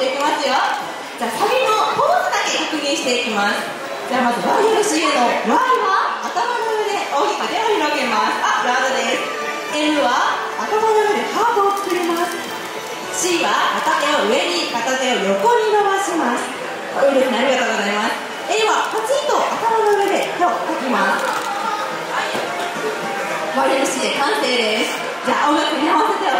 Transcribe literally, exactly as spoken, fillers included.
っていきますよ。じゃあサビのポーズだけ確認していきます。じゃあまず ワイエルシーエー の Y は頭の上で大きく手を広げます。あ、ラウドです。 L は頭の上でハートを作ります。 C は片手を上に片手を横に伸ばします。いいですね、ありがとうございます。 A はパチンと頭の上で手をかきます。 ワイエルシーエー 完成です。じゃあ音楽に合わせて